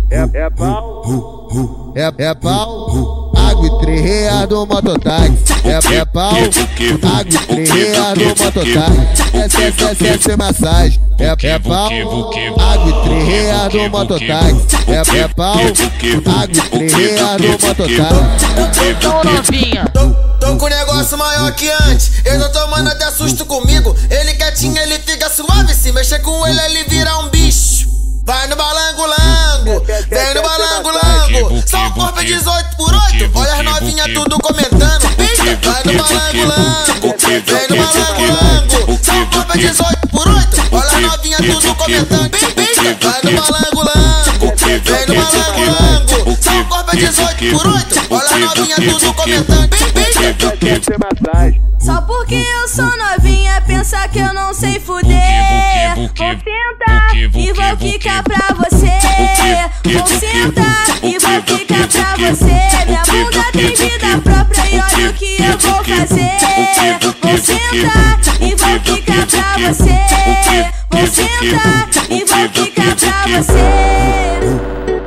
É pau, é pau, água e 3 reais do mototáxi. É pau, água e 3 reais do mototáxi. Essa é massagem. É pau, água e 3 reais do mototáxi. É pau, água e 3 reais do mototáxi. Tô com negócio maior que antes, eu tô tomando até susto comigo. Ele quietinho, ele fica suave, se mexer com ele, ele vira um bicho. Vai no balango-lango, vem no balango-lango. Só o corpo é 18 por 8, olha as novinhas tudo comentando. Vai no balango-lango, vem no balango-lango. Só o corpo é 18 por 8, olha as novinhas tudo comentando. Vai no balango-lango, vem no balango-lango. Só o corpo é 18 por 8, olha as novinhas tudo comentando. Só porque eu sou novinha, pensa que eu não sei fuder. Vou sentar e vou ficar pra você. Vou sentar e vou ficar pra você. Minha bunda tem vida própria e olha o que eu vou fazer. Vou sentar e vou ficar pra você. Vou sentar e vou ficar pra você.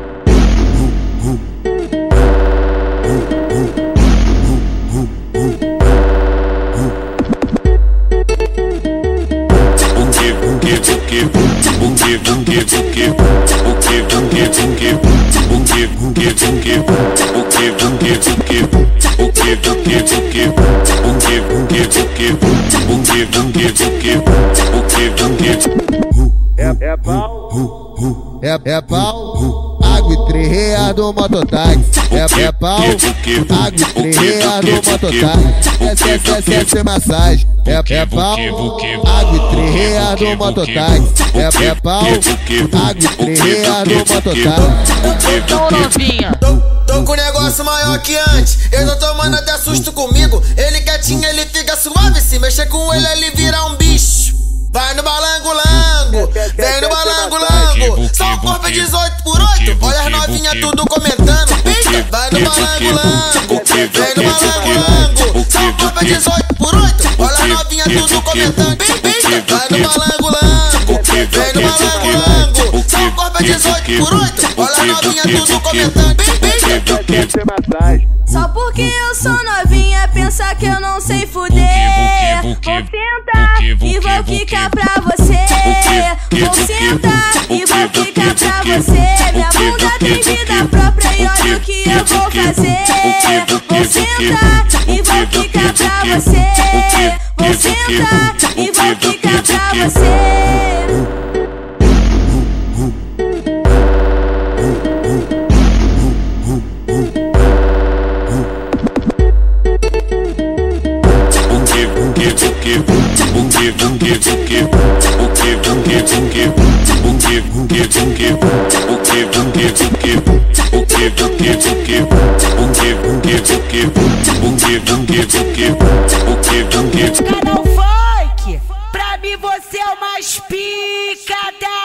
É pau, é pau, água e 3 reais do mototáxi. É pau, água e 3 reais do mototáxi. Essa é massagem. É pau, água e 3 reais do mototáxi. É pau, água e 3 reais do mototáxi. Tô com negócio maior que antes, eu tô tomando até susto comigo. Ele quietinho, ele fica suave, se mexer com ele, ele vira um bicho. Vai no balango-lango, vem no balango-lango. Só o corpo é 18 por 8, olha as novinhas tudo comentando. Vai no balango-lango, vem no balango-lango. Só o corpo é 18 por 8, olha as novinhas tudo comentando. Vai no balango-lango, vem no balango-lango. Só o corpo é 18 por 8, olha as novinhas tudo comentando. Só porque eu sou novinha, pensa que eu não sei fuder. Vou sentar e vou ficar pra você. Vou sentar e vou ficar pra você. Minha bunda tem vida própria e olha o que eu vou fazer. Vou sentar e vou ficar pra você. Vou sentar e vou ficar pra você. Canal Funk, pra mim você é o mais pica da